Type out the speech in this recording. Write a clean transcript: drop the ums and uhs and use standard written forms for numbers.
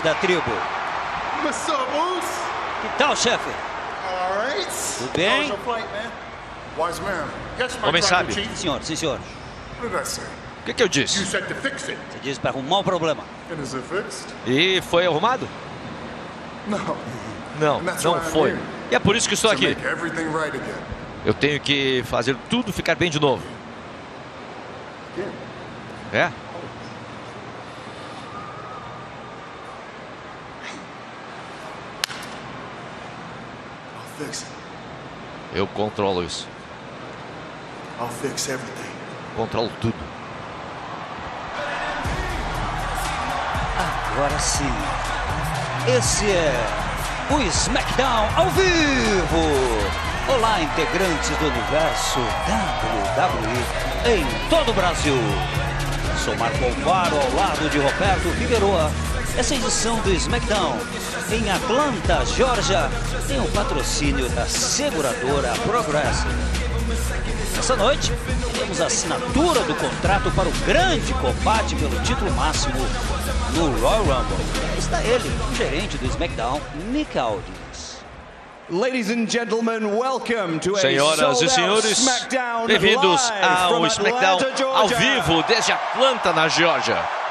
da tribo. What's up, Moose? Que tal, chefe? All right. Tudo bem? How's your flight, man? Wise man. Catch my Homem tracking sábio. sheet. Sim, senhor, sim, senhor. What did I say? O que eu You disse? said to fix it. Você disse para arrumar um problema. And is it fixed? E foi arrumado? No. Não, And that's não why I'm foi. here. E é por isso que estou To aqui. make everything right again. Eu tenho que fazer tudo ficar bem de novo. Again. É? I'll fix it. Eu controlo isso. I'll fix everything. Controlo tudo. Agora sim. Esse é o SmackDown ao vivo. Olá, integrantes do universo WWE em todo o Brasil. Sou Marco Alvaro ao lado de Roberto Figueroa. Essa edição do SmackDown em Atlanta, Geórgia, tem o patrocínio da seguradora Progressive. Essa noite, temos a assinatura do contrato para o grande combate pelo título máximo no Royal Rumble. Está ele, o gerente do SmackDown, Nick Aldis. Ladies and gentlemen, welcome to Senhoras e senhores, SmackDown bem-vindos live ao from SmackDown Atlanta, ao Georgia. vivo desde Atlanta, na Geórgia.